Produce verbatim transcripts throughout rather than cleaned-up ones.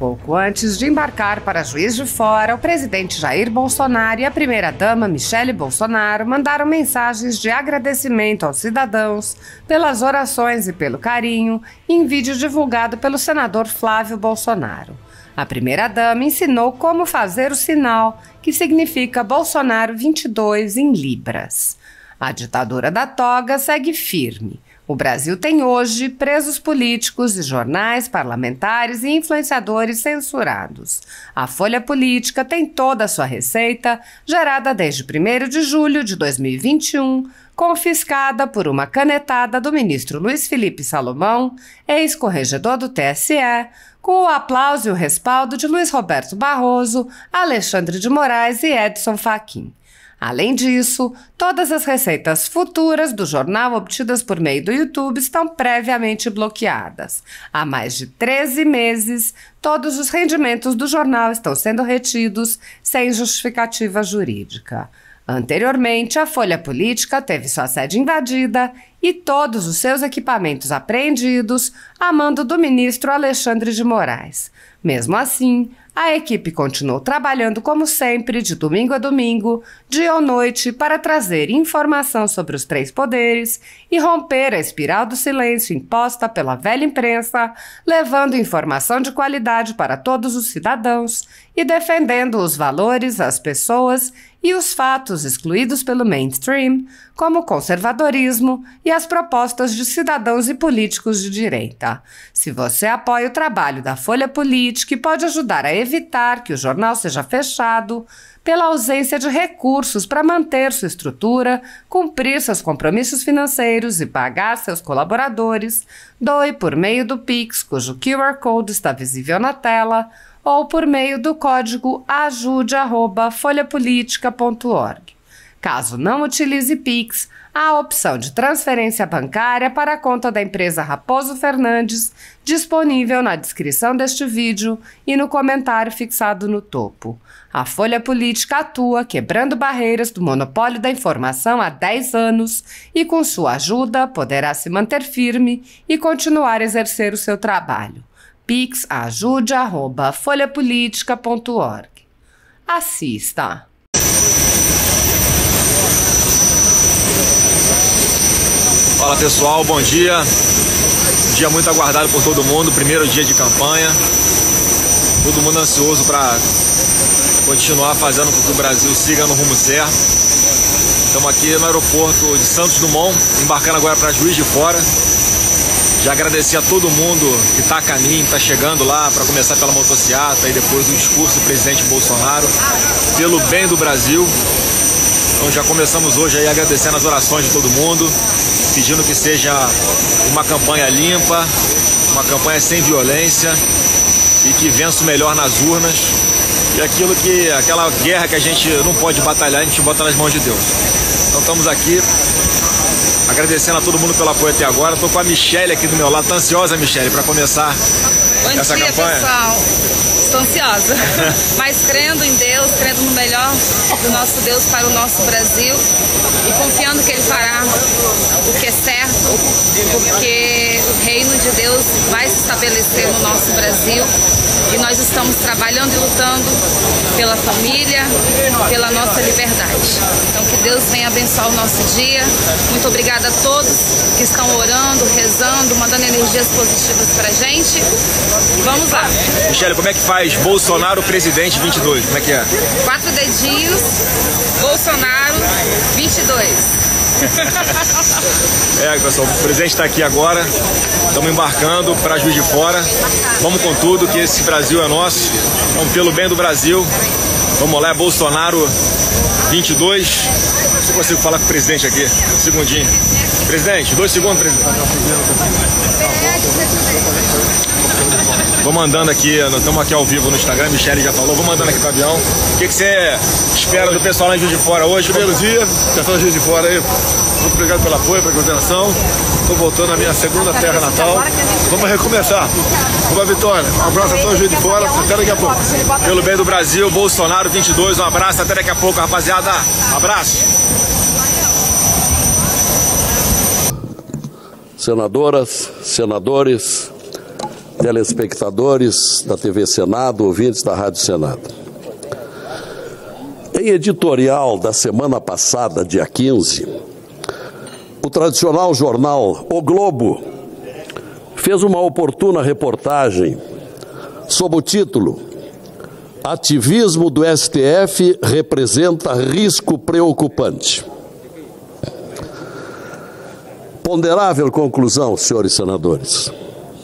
Pouco antes de embarcar para Juiz de Fora, o presidente Jair Bolsonaro e a primeira-dama Michele Bolsonaro mandaram mensagens de agradecimento aos cidadãos pelas orações e pelo carinho em vídeo divulgado pelo senador Flávio Bolsonaro. A primeira-dama ensinou como fazer o sinal, que significa Bolsonaro vinte e dois em libras. A ditadura da toga segue firme. O Brasil tem hoje presos políticos e jornais, parlamentares e influenciadores censurados. A Folha Política tem toda a sua receita, gerada desde primeiro de julho de dois mil e vinte e um, confiscada por uma canetada do ministro Luiz Felipe Salomão, ex-corregedor do T S E, com o aplauso e o respaldo de Luiz Roberto Barroso, Alexandre de Moraes e Edson Fachin. Além disso, todas as receitas futuras do jornal obtidas por meio do YouTube estão previamente bloqueadas. Há mais de treze meses, todos os rendimentos do jornal estão sendo retidos sem justificativa jurídica. Anteriormente, a Folha Política teve sua sede invadida e todos os seus equipamentos apreendidos a mando do ministro Alexandre de Moraes. Mesmo assim, a equipe continuou trabalhando como sempre, de domingo a domingo, dia ou noite, para trazer informação sobre os três poderes e romper a espiral do silêncio imposta pela velha imprensa, levando informação de qualidade para todos os cidadãos e defendendo os valores, as pessoas e os fatos excluídos pelo mainstream, como o conservadorismo e as propostas de cidadãos e políticos de direita. Se você apoia o trabalho da Folha Política e pode ajudar a evitar que o jornal seja fechado, pela ausência de recursos para manter sua estrutura, cumprir seus compromissos financeiros e pagar seus colaboradores, doe por meio do Pix, cujo Q R Code está visível na tela, ou por meio do código ajude arroba folhapolitica ponto org. Caso não utilize Pix, há a opção de transferência bancária para a conta da empresa Raposo Fernandes, disponível na descrição deste vídeo e no comentário fixado no topo. A Folha Política atua quebrando barreiras do monopólio da informação há dez anos e, com sua ajuda, poderá se manter firme e continuar a exercer o seu trabalho. Pix ajude arroba folhapolitica ponto org. Assista! Fala pessoal, bom dia. Dia muito aguardado por todo mundo, primeiro dia de campanha. Todo mundo ansioso para continuar fazendo com que o Brasil siga no rumo certo. Estamos aqui no aeroporto de Santos Dumont, embarcando agora para Juiz de Fora. Já agradecer a todo mundo que está a caminho, está chegando lá, para começar pela motociata e depois o discurso do presidente Bolsonaro, pelo bem do Brasil. Então já começamos hoje aí agradecendo as orações de todo mundo, pedindo que seja uma campanha limpa, uma campanha sem violência e que vença o melhor nas urnas. E aquilo que, aquela guerra que a gente não pode batalhar, a gente bota nas mãos de Deus. Então estamos aqui agradecendo a todo mundo pelo apoio até agora. Estou com a Michele aqui do meu lado. Tá ansiosa, Michele, para começar Bom essa dia, campanha? Pessoal. Estou ansiosa, mas crendo em Deus, crendo no melhor do nosso Deus para o nosso Brasil e confiando que Ele fará o que é certo, porque o reino de Deus vai se estabelecer no nosso Brasil e nós estamos trabalhando e lutando pela família, pela nossa liberdade. Então que Deus venha abençoar o nosso dia. Muito obrigada a todos que estão orando, rezando, mandando energias positivas pra gente. E vamos lá. Michele, como é que faz Bolsonaro presidente vinte e dois? Como é que é? Quatro dedinhos, Bolsonaro vinte e dois. É, pessoal, o presidente está aqui agora. Estamos embarcando para Juiz de Fora. Vamos com tudo, que esse Brasil é nosso. Então, pelo bem do Brasil, vamos lá, Bolsonaro vinte e dois. Se eu consigo falar com o presidente aqui, um segundinho. Presidente, dois segundos, presidente. Vou mandando aqui, nós estamos aqui ao vivo no Instagram, a Michele já falou, vou mandando aqui para o avião. O que, que você espera do pessoal lá em Juiz de Fora hoje? Primeiro dia, pessoal de Juiz de Fora aí, muito obrigado pelo apoio, pela coordenação. Estou voltando à minha segunda terra natal. Vamos recomeçar. Uma vitória. Um abraço a todos Juiz de Fora, até daqui a pouco. Pelo bem do Brasil, Bolsonaro vinte e dois, um abraço, até daqui a pouco, rapaziada. Abraço. Senadoras, senadores, telespectadores da T V Senado, ouvintes da Rádio Senado. Em editorial da semana passada, dia quinze, o tradicional jornal O Globo fez uma oportuna reportagem sob o título "Ativismo do S T F representa risco preocupante". Ponderável conclusão, senhores senadores,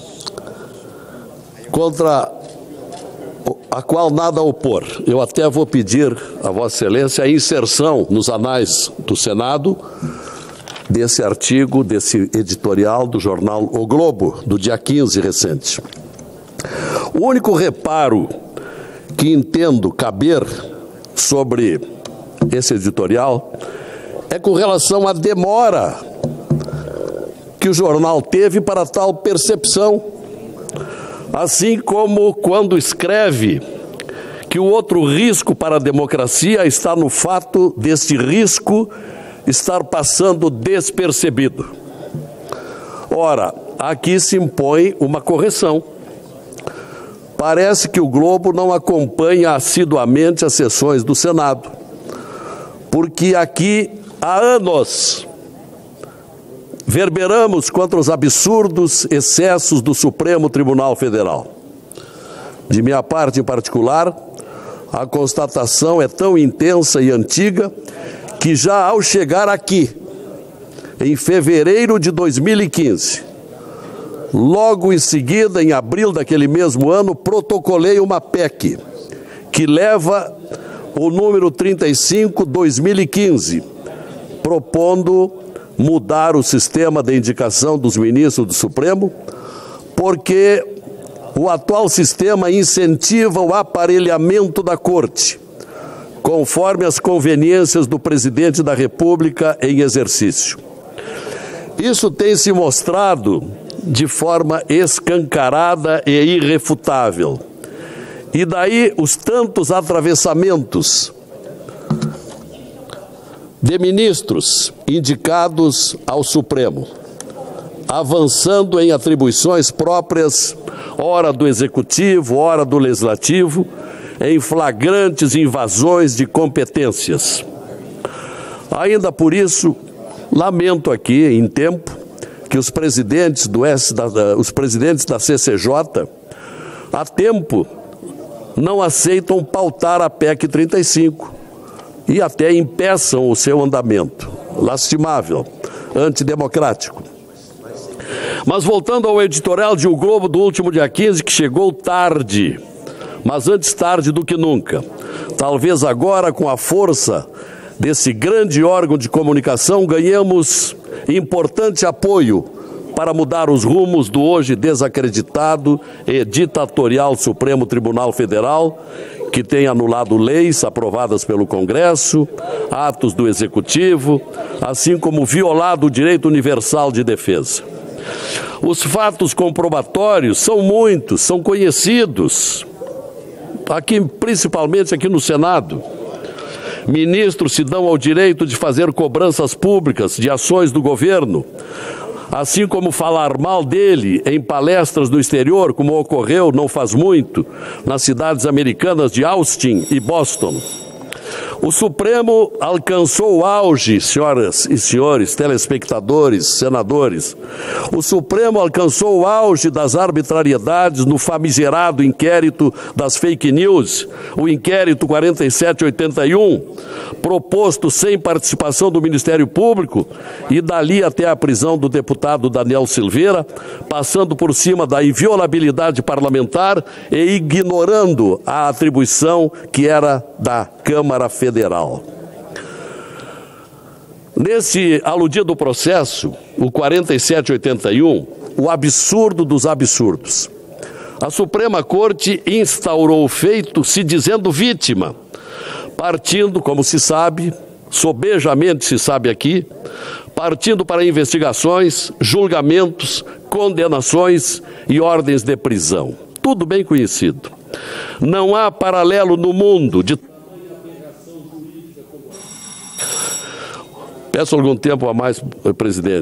contra a qual nada a opor. Eu até vou pedir a Vossa Excelência a inserção nos anais do Senado desse artigo, desse editorial do jornal O Globo, do dia quinze recente. O único reparo que entendo caber sobre esse editorial é com relação à demora que o jornal teve para tal percepção, assim como quando escreve que o outro risco para a democracia está no fato deste risco estar passando despercebido. Ora, aqui se impõe uma correção. Parece que o Globo não acompanha assiduamente as sessões do Senado, porque aqui há anos verberamos contra os absurdos excessos do Supremo Tribunal Federal. De minha parte em particular, a constatação é tão intensa e antiga que já ao chegar aqui, em fevereiro de dois mil e quinze, logo em seguida, em abril daquele mesmo ano, protocolei uma P E C que leva o número trinta e cinco barra dois mil e quinze, propondo mudar o sistema de indicação dos ministros do Supremo, porque o atual sistema incentiva o aparelhamento da Corte, conforme as conveniências do presidente da República em exercício. Isso tem se mostrado de forma escancarada e irrefutável. E daí os tantos atravessamentos de ministros indicados ao Supremo, avançando em atribuições próprias, ora do Executivo, ora do Legislativo, em flagrantes invasões de competências. Ainda por isso, lamento aqui, em tempo, que os presidentes, do S, da, os presidentes da C C J, há tempo, não aceitam pautar a P E C trinta e cinco e até impeçam o seu andamento. Lastimável, antidemocrático. Mas voltando ao editorial de O Globo do último dia quinze, que chegou tarde, mas antes tarde do que nunca. Talvez agora, com a força desse grande órgão de comunicação, ganhemos importante apoio para mudar os rumos do hoje desacreditado e ditatorial Supremo Tribunal Federal, que tem anulado leis aprovadas pelo Congresso, atos do Executivo, assim como violado o direito universal de defesa. Os fatos comprobatórios são muitos, são conhecidos, aqui, principalmente aqui no Senado. Ministros se dão ao direito de fazer cobranças públicas de ações do governo, assim como falar mal dele em palestras do exterior, como ocorreu não faz muito nas cidades americanas de Austin e Boston. O Supremo alcançou o auge, senhoras e senhores, telespectadores, senadores. O Supremo alcançou o auge das arbitrariedades no famigerado inquérito das fake news, o inquérito quarenta e sete oitenta e um, proposto sem participação do Ministério Público e dali até a prisão do deputado Daniel Silveira, passando por cima da inviolabilidade parlamentar e ignorando a atribuição que era da Câmara Federal. Nesse aludido processo, o quarenta e sete oitenta e um, o absurdo dos absurdos. A Suprema Corte instaurou o feito se dizendo vítima, partindo, como se sabe, sobejamente se sabe aqui, partindo para investigações, julgamentos, condenações e ordens de prisão. Tudo bem conhecido. Não há paralelo no mundo de... Peço algum tempo a mais, presidente.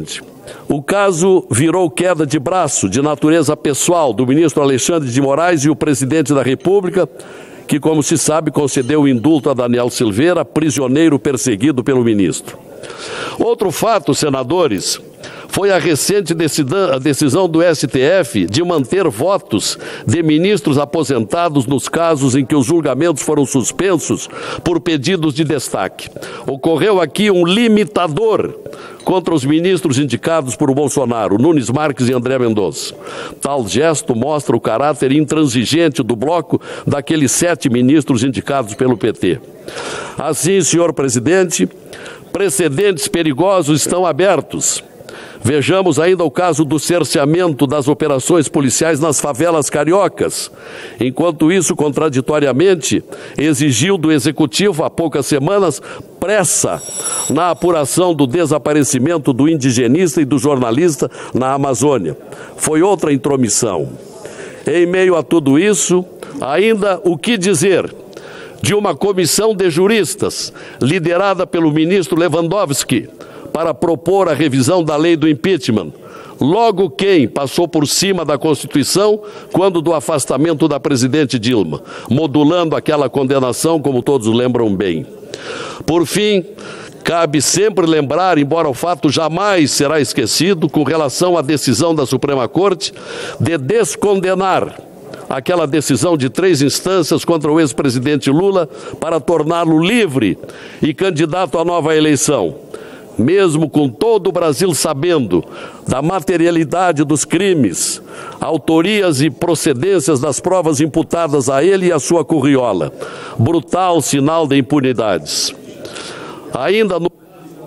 O caso virou queda de braço de natureza pessoal do ministro Alexandre de Moraes e o presidente da República, que, como se sabe, concedeu o indulto a Daniel Silveira, prisioneiro perseguido pelo ministro. Outro fato, senadores, foi a recente decisão do S T F de manter votos de ministros aposentados nos casos em que os julgamentos foram suspensos por pedidos de destaque. Ocorreu aqui um limitador contra os ministros indicados por Bolsonaro, Nunes Marques e André Mendonça. Tal gesto mostra o caráter intransigente do bloco daqueles sete ministros indicados pelo P T. Assim, senhor presidente, precedentes perigosos estão abertos. Vejamos ainda o caso do cerceamento das operações policiais nas favelas cariocas. Enquanto isso, contraditoriamente, exigiu do Executivo, há poucas semanas, pressa na apuração do desaparecimento do indigenista e do jornalista na Amazônia. Foi outra intromissão. Em meio a tudo isso, ainda o que dizer de uma comissão de juristas, liderada pelo ministro Lewandowski, para propor a revisão da lei do impeachment. Logo quem passou por cima da Constituição quando do afastamento da presidente Dilma, modulando aquela condenação, como todos lembram bem. Por fim, cabe sempre lembrar, embora o fato jamais será esquecido, com relação à decisão da Suprema Corte de descondenar aquela decisão de três instâncias contra o ex-presidente Lula para torná-lo livre e candidato à nova eleição. Mesmo com todo o Brasil sabendo da materialidade dos crimes, autorias e procedências das provas imputadas a ele e à sua curriola. Brutal sinal de impunidades. Ainda no...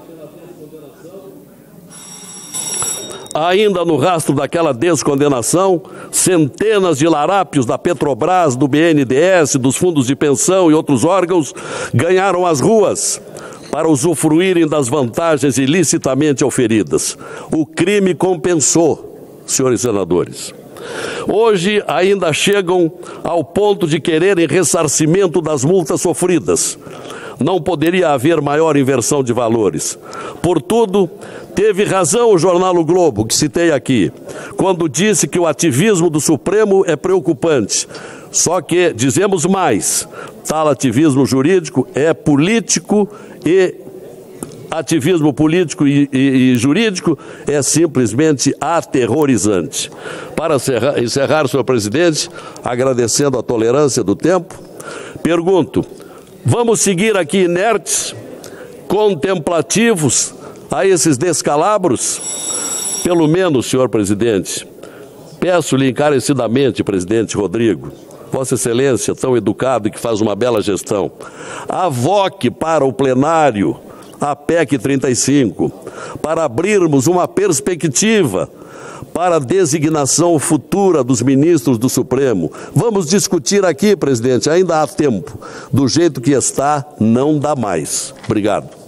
Ainda no rastro daquela descondenação, centenas de larápios da Petrobras, do B N D E S, dos fundos de pensão e outros órgãos ganharam as ruas para usufruírem das vantagens ilicitamente auferidas. O crime compensou, senhores senadores. Hoje ainda chegam ao ponto de quererem ressarcimento das multas sofridas. Não poderia haver maior inversão de valores. Portudo, teve razão o jornal O Globo, que citei aqui, quando disse que o ativismo do Supremo é preocupante. Só que, dizemos mais, tal ativismo jurídico é político e ativismo político e, e, e jurídico é simplesmente aterrorizante. Para encerrar, encerrar, senhor presidente, agradecendo a tolerância do tempo, pergunto, vamos seguir aqui inertes, contemplativos a esses descalabros? Pelo menos, senhor presidente, peço-lhe encarecidamente, presidente Rodrigo, Vossa Excelência, tão educado e que faz uma bela gestão, avoque para o plenário a P E C trinta e cinco, para abrirmos uma perspectiva para a designação futura dos ministros do Supremo. Vamos discutir aqui, presidente, ainda há tempo. Do jeito que está, não dá mais. Obrigado.